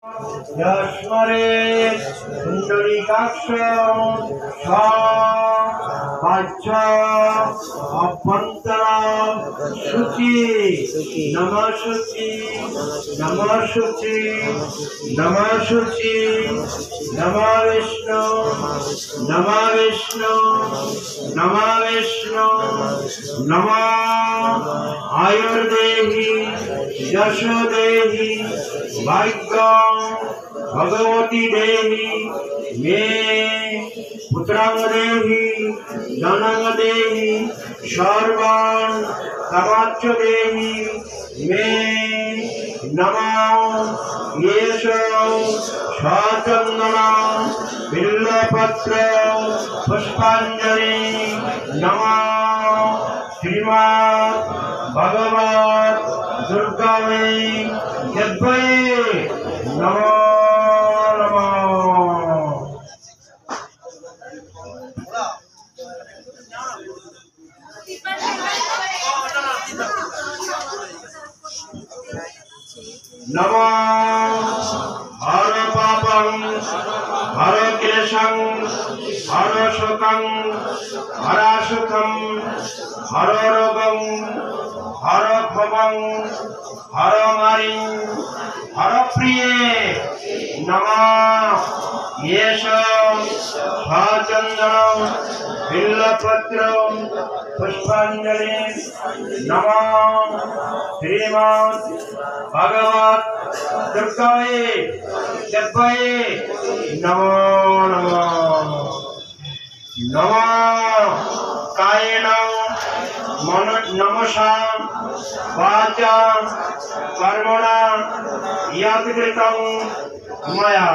यस्मरे कुंडलिकाक्ष वाच्य अभ्यंतर शुचि नमः शुचि नमः शुचि नमः शुचि नमः विष्णु नमः विष्णु नमः विष्णु नमः आयुर्देहि यशोदेहि भाग्य भगवती देहि मे पुत्रं देहि धनं देहि सर्वान् कामाच्च देहि मे नमः येष सचन्दन बिल्वपत्र पुष्पाञ्जलि नमः श्रीमद् भगवत् दुर्गायै यद्वये नमो नमः। नमः हर पापं हर क्लेशं हर शोकं हर सुखं हर रोगं हर भवं हर मारिं हर प्रिये नमः येष सचन्दनं बिल्वपत्रं पुष्पाञ्जलि नमः श्रीमद् भगवत् दुर्गायै यद्वये नमो नमः। नमः कायेन मनसा वाचा कर्मणा यत् कृतं मया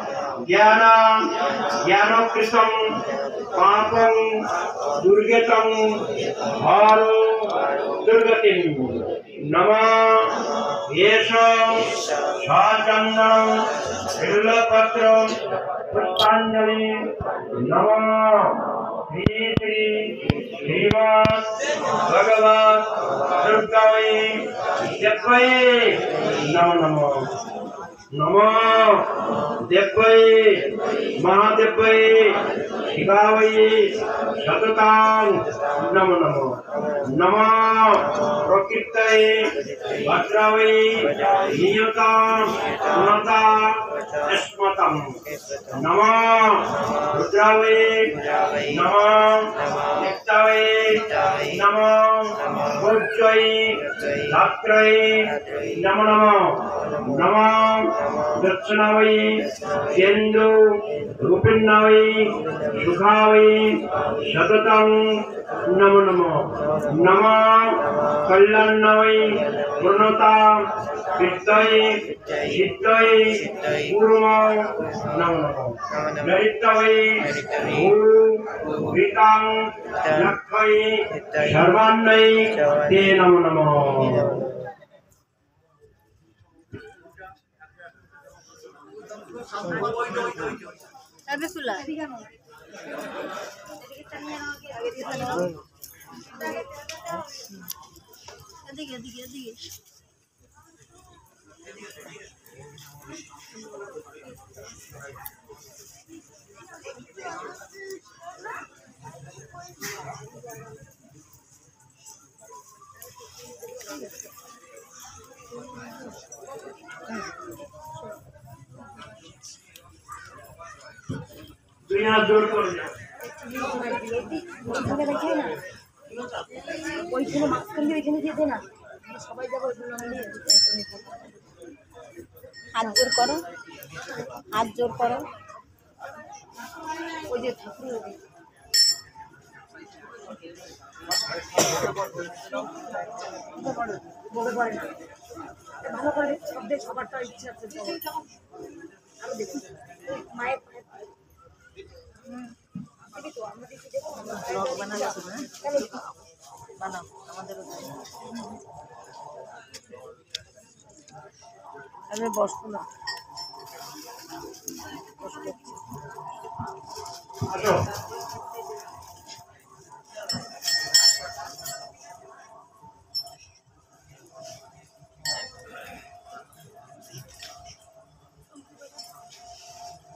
ज्ञानकृतं पापं दुर्गतं हारो दुर्गतिं नमः येष सचन्दनं बिल्वपत्रं पुष्पाञ्जलि नमः श्री श्रीमद् भगवत् दुर्गायै यद्वये नमो नमः। नमः देव्यै महादेव्यै शिवायै सततं नमो नमः। नमः प्रकृत्यै भद्रायै नियतं गुणता स्मृतं नमः रुद्रायै नमः नित्यायै नमः भोज्यै धात्र्यै नमो नमः। नमः दक्षिणायै केन्दु रूपिण्यायै सुखायै सततं नमो नमः। नमः कल्याणायै पूर्णता विद्यै सिद्ध्यै पूर्व नमो नमः। नरित्यै भूतां लक्ष्यै सर्वाण्यै ते नमो नमः। अबे खुला দুনিয়া জোর করে না ওইখানে মাঝখান দিয়ে ওইখানে যেতে না সবাই যাবো হাত জোর করো হাত জোর করো ওই যে ঠাকুর বড় করে না ভালো করে সবদের সবারটা ইচ্ছা আছে আরো দেখি মায়ের বানাও আমাদেরও আরে বসবো না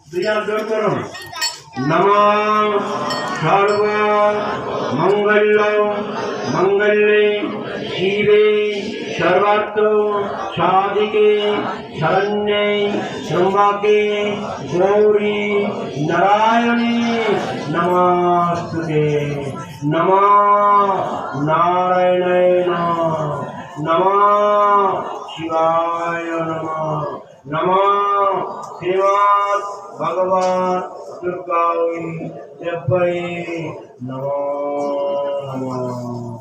দুইজন জোর করুন। নমঃ সর্ব মঙ্গল মঙ্গলে শিবে সর্বার্থ সাধিকে শরণ্যে ত্র্যম্বকে গৌরী নারায়ণী নমস্তুতে। নমঃ নারায়ণায় নমঃ শিবায় নমঃ। নমঃ শ্রীমৎ ভগবান দুর্গায় দেব্যয়ে নমো নমঃ।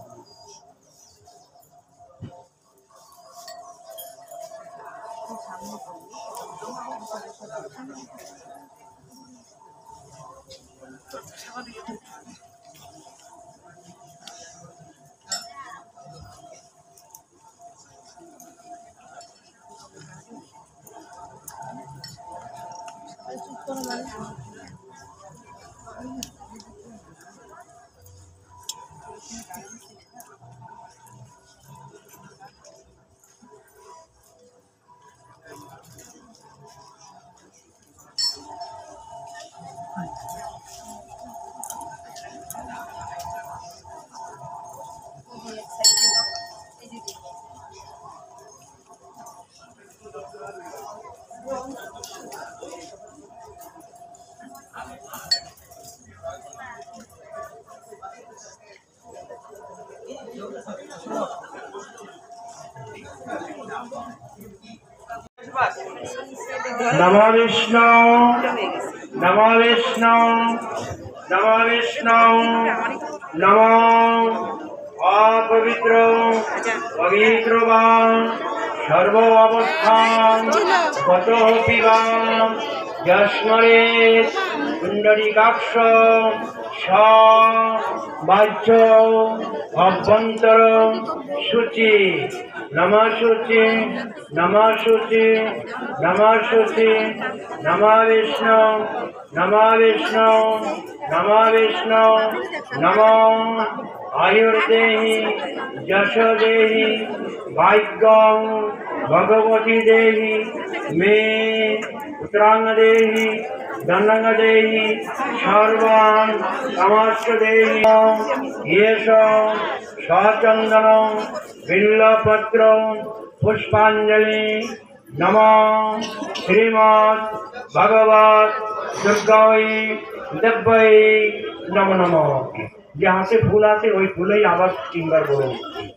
नमो विष्णु नमो विष्णु नमो विष्णु नमो अपवित्र पवित्र वा सर्व अवस्थान गतो पिबा यस्मरे कुंडलिकाक्ष स बाह्य अभ्यंतर शुचि नमः शुचि नमः शुचि नमः शुचि नमः विष्णु नमः विष्णु नमः विष्णु नमो आयुर्देहि यश देहि भाग्यं भगवती देहि मे पुत्रांग देहि धनंग देहि सर्वान् कामश्च देहि येष सचंदन बिल्लपत्र पुष्पांजलि नमः श्रीमद् भगवत दुर्गाय देव्यै नमो नमः। जहाँ से फूल आते वही फूल ही आवाज 3 बार बोलो।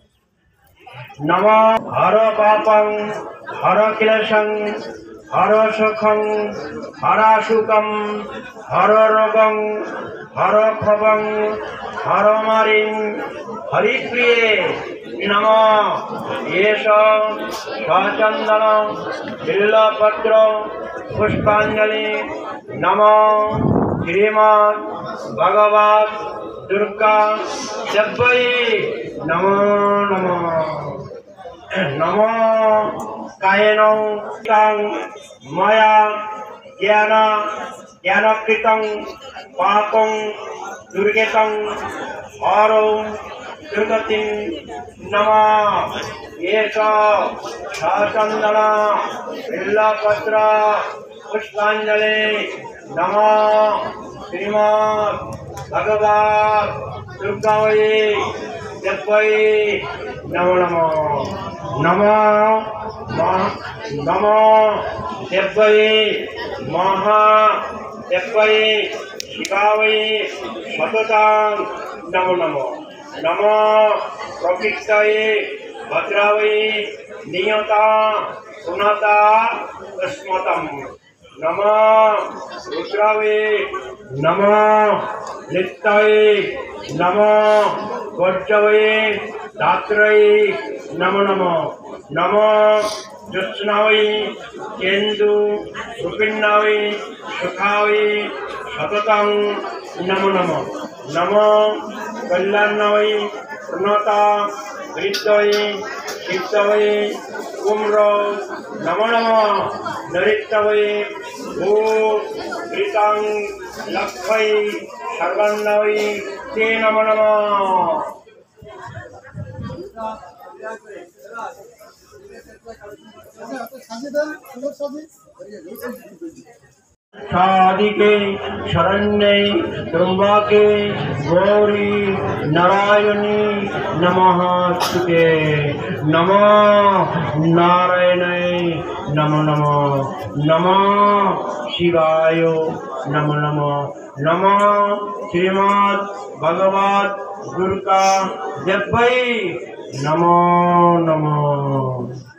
नमः हर पापं हर क्लेशं हर सुखं हर सुखं हर रोगं हर खबं हर मारिं हरिप्रिये नमः। येष सचंदन बिल्लपत्र पुष्पांजलि नमः श्रीमद् भगवत दुर्गा देव्यै नमो नमः। नमो कायेन तं मया ज्ञानकृतं पापं दुर्गतं हरो दुर्गतिं नमः। येष सचंदन बिल्लपत्र पुष्पांजलि नमः श्रीमद् भगवत दुर्गायै देव्यै नमो नमः। नमः देव्यै देव्यै शिवायै सततं नमो नमः। नमः प्रकृतये भद्रायै नियता पुनता अस्मतं नमः रुद्रायै नमः नित्यायै नमः गर्जवये धात्रये नमो नमः। नमः ज्योत्स्नायै केन्दु रूपिण्यायै सुखायै सततं नमो नमः। नमः कल्याणायै पूर्णता वृद्धये सिद्धये कुम्र नमो नमः। नरित्तये भू ऋतं लक्ष्यै सर्वन्नयै ते नमो नमः। साधिके शरण्ये त्र्यंबके गौरी नारायणी नमोस्तुते। नमो नारायणाय नमो नमो। नमो शिवाय नमो नमो। नमो श्रीमद् भगवत दुर्गा जपै नमो नमो।